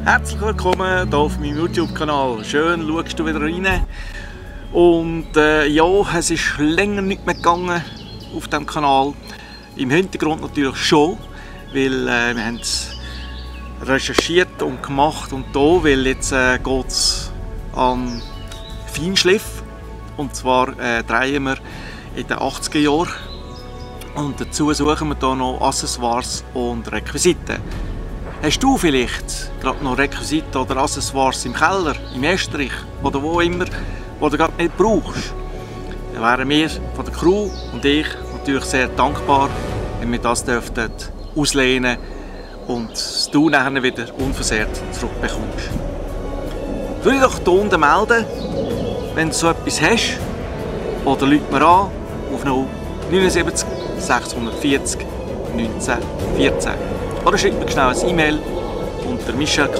Herzlich willkommen hier auf meinem YouTube-Kanal. Schön schaust du wieder rein. Und ja, es ist länger nicht mehr gegangen auf diesem Kanal. Im Hintergrund natürlich schon, weil wir haben es recherchiert und gemacht und da, weil jetzt geht es an Feinschliff. Und zwar drehen wir in den 80er Jahren. Und dazu suchen wir hier noch Accessoires und Requisiten. Hast du vielleicht gerade noch Requisiten oder Accessoires im Keller, im Estrich oder wo immer, die du gerade nicht brauchst? Dann wären wir von der Crew und ich natürlich sehr dankbar, wenn wir das auslehnen und du nachher wieder unversehrt zurückbekommst. Würde dich doch hier unten melden, wenn du so etwas hast, oder ruf mir an auf 079 640 1914. Oder schreib mir schnell ein E-Mail unter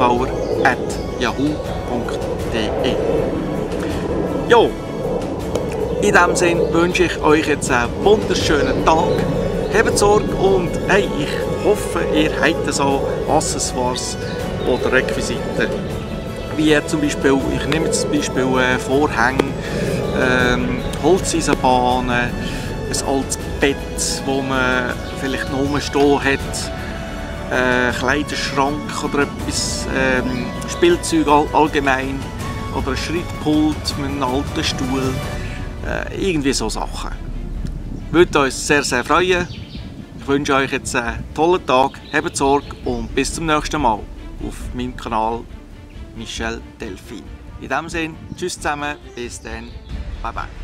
michelkauer@yahoo.de. Ja, in diesem Sinne wünsche ich euch jetzt einen wunderschönen Tag. Habt Sorge und hey, ich hoffe, ihr habt so Accessoires oder Requisiten. Wie zum Beispiel, ich nehme jetzt zum Beispiel Vorhänge, Holzeisenbahnen, ein altes Bett, wo man vielleicht noch rumstehen hat, Kleiderschrank oder etwas, Spielzeug allgemein oder ein Schrittpult mit einem alten Stuhl, irgendwie so Sachen. Würde uns sehr, sehr freuen. Ich wünsche euch jetzt einen tollen Tag, habt Sorge und bis zum nächsten Mal auf meinem Kanal Michel Delphin. In diesem Sinne, tschüss zusammen, bis dann, bye bye.